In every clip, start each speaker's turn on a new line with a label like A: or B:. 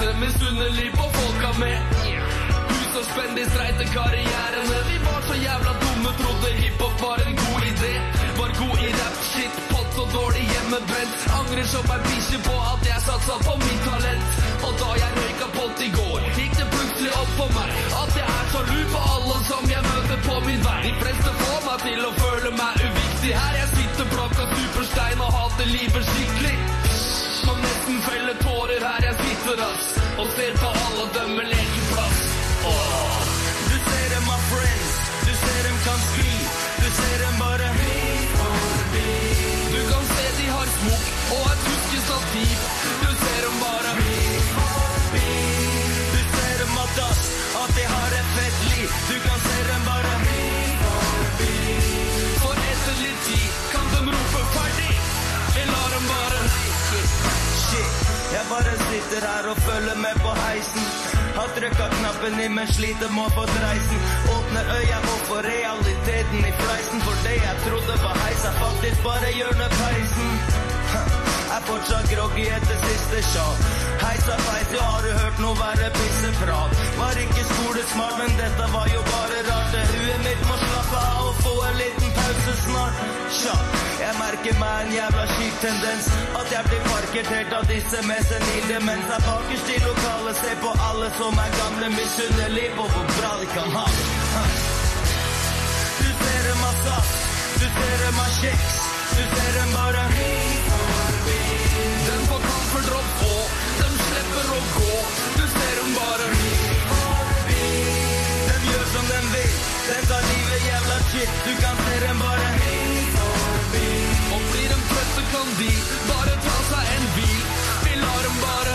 A: ekte misunnelig på folka med hus og spenn i streite karrierene. Vi var så jævla dumme, trodde hiphop var en god idé. Var god i rap, shit, pott og dårlig hjemmebrent. Angrer som en bikkje på at jeg satsa på mitt talent. Og da jeg røyka pott i går, gikk det plutselig opp for meg at jeg er så lur på alle som jeg møter på min vei. De fleste får meg til å føle meg uviktig. Her jeg sitter plakka superstein og hater livet skikkelig. Som nesten feller tårer her jeg sitter, ass, og ser på alle dem med lekeplass.
B: Du ser dem, my friends, du ser dem kan skli. Du ser dem bare forbi.
A: Du kan se de har smokk og et huskestativ. Du ser dem bare
B: forbi. Du ser dem at dass, at de har et fett liv. Du kan se dem bare forbi.
A: For etter litt tid kan de rope ferdig. Vi lar dem bare
B: Shit, jeg bare sitter her og følger med på heisen. Har trykket knappen i, men sliter med å få dreisen. Åpner øya opp for realiteten i fleisen. For det jeg trodde var heis er faktisk bare hjørnepeisen. Er fortsatt groggy etter siste shot. Heisa feis, jo har du hørt noe være pisseprat. Var ikke skolesmart, men dette var jo bare rart. Det huet mitt må slappe av og få en liten pause snart. Shot, jeg merker meg en jævla kjip tendens. At jeg blir parkert helt av disse med senil demens. Er bakerst i lokalet, se på alle som er gamle, misunnelig på hvor bra de kan ha det. Du ser dem av saft, du ser dem av kjeks. Du ser dem bare forbi.
A: Den får kafferdropp på, den slipper å gå. Du ser dem bare
B: forbi. Den gjør som den vil, den tar livet jævla shit. Du kan se dem bare forbi.
A: Og blir de trøtte kan de bare ta seg en bil. Vi lar dem bare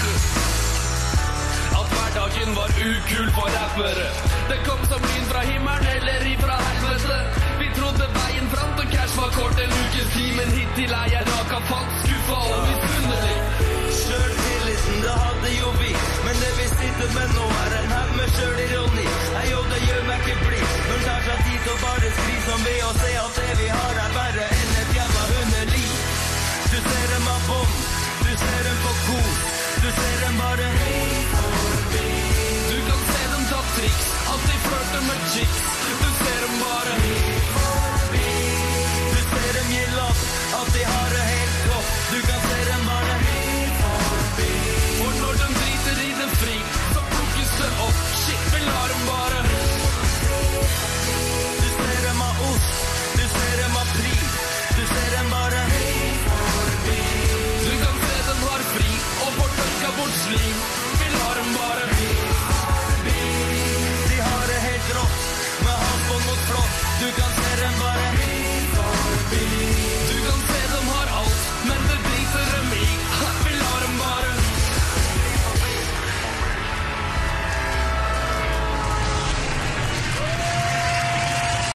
A: At hverdagen var ukul for rappere. Det kom som lyn fra himmelen eller ifra helvete. Vi trodde veien fram til cash var kort en ukes tid, men hittil er jeg raka fatt, skuffa og misunnelig.
B: Sjøltilliten, det hadde jo vi, men det vi sitter med nå er en haug med sjølironi. Jo, det gjør meg ikke blid, men tar seg tid til å bare skri som vi og se at det vi har er verre enn et jævla hundeliv. Du ser dem av bom, du ser dem på kos, du ser dem bare forbi.
A: Du kan se dem ta triks, at de flørter med chicks. Du